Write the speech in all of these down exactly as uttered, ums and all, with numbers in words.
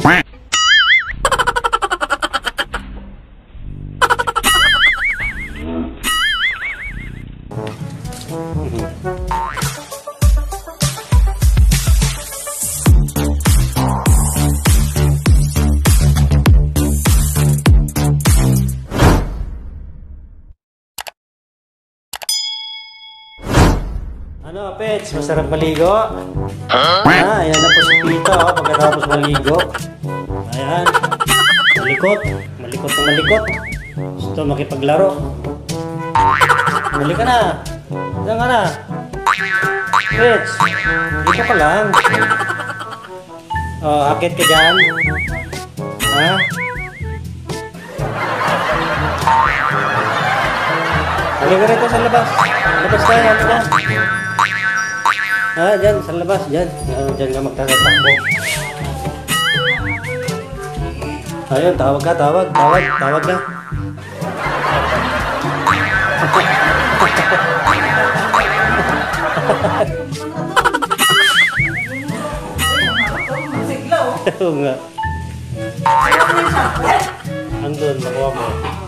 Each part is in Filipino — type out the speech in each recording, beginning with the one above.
Ano, pets? Masarap maligo? Huh? Ah, ayan na po si Pita, oh, pagkatapos maligo. Ayan. Malikot. Malikot na malikot. Gusto makipaglaro. Mali ka na. Diyan ka na. Pets, dito ka lang. Oh, akit ka dyan. Ha? Halika rito sa labas. Labas tayo, halika. Ah, dyan, sa labas, dyan. Uh, dyan ka magtatakbo. Ayun, tawag ka, tawag, tawag, tawag ka. Oo nga. Andun, nakuha mo.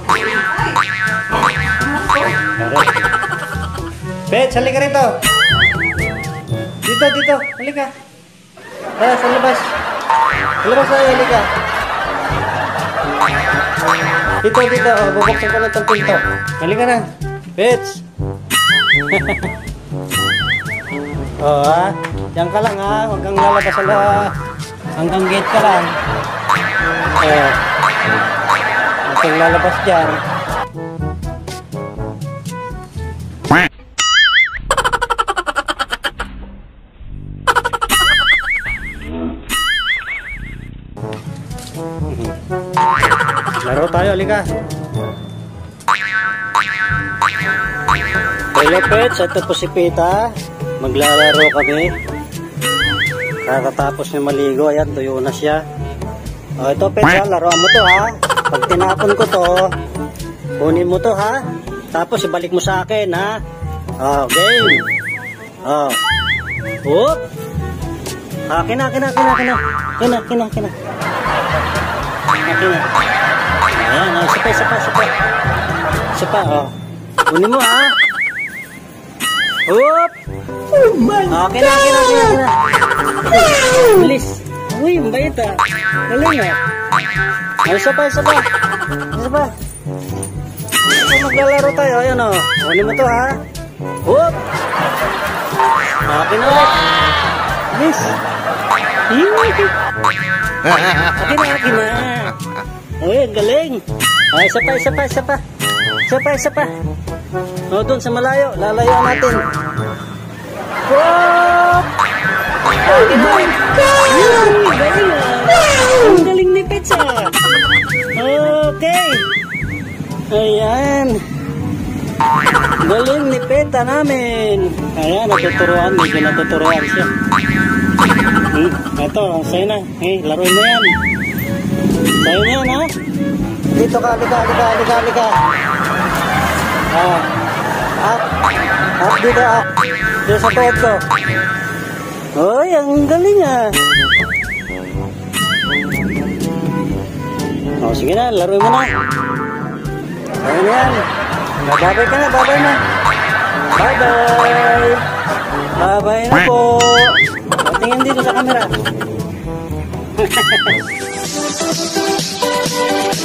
Pets, halika rito. Dito, dito. Halika. Ah, sa labas. Sa labas tayo, halika. Dito, dito. Oh, bubuksan ko na itong pinto. Halika na. Pets. Oh, ha? Diyan ka lang, ha? Huwag kang lalabas ala. Hanggang gate ka lang. Eh. Huwag kang lalabas dyan. Laro tayo, halika. Hello pets, ito po si Pita. Maglalaro kami. Kakatapos niya maligo, ayan, tuyo na siya. O, ito pets ha, laruan mo to ha. Pag tinapon ko to, kunin mo to ha. Tapos ibalik mo sa akin ha. O, game. O. Whoop. Ah, kina, kina, kina, kina. Kina, kina, kina. Kina. Ayan, oh, sapa, sapa, sapa. Sapa, oh. Kunin mo, ha? Oop! Oh my God! Okay na, okay na, okay na, okay na. Bilis. Uy, mabait, ha? Galing, ha? Ay, sapa, sapa. Sapa. So, maglalaro tayo. Ayan, oh. Kunin mo to, ha? Oop! Okay na ulit. Bilis. Akin na, akin na. Uy, galing. Ay, isa pa, isa pa, isa pa. Isa pa, isa pa. O, doon sa malayo. Lalayo natin. Whoop! Akin na. Uy, galing ah. Ang galing ni Pizza. Okay. Ayan. Galing ni Peta namin. Ayan, natuturuan. Medyo natuturuan siya. Hmm, ito, sa'yo na. Eh, laruin mo yan. Sa'yo na yan, ha? Dito ka, halika, halika, halika, halika. Ah, up. Up dito, up. Dito sa tuhod ko. Uy, ang galing, ah. O, sige na, laruin mo na. Sa'yo na yan. Babay ka na, babay na. Bye-bye. Babay na po. Tingin dito sa camera.